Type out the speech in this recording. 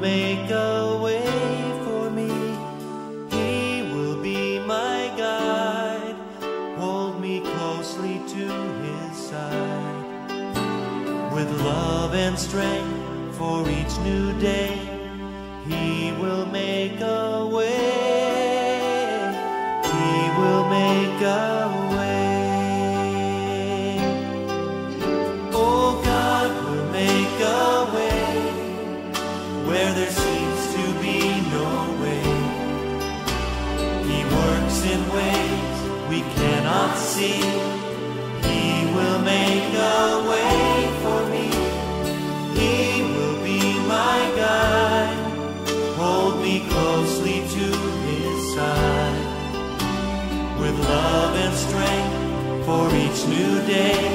make a way for me. He will be my guide, hold me closely to His side. With love and strength for each new day, He will make a way. He will make a way. Oh, God will make a way where there seems to be no way. He works in ways we cannot see. He will make a way for me. He will be my guide, hold me closely to His side. With love and strength for each new day,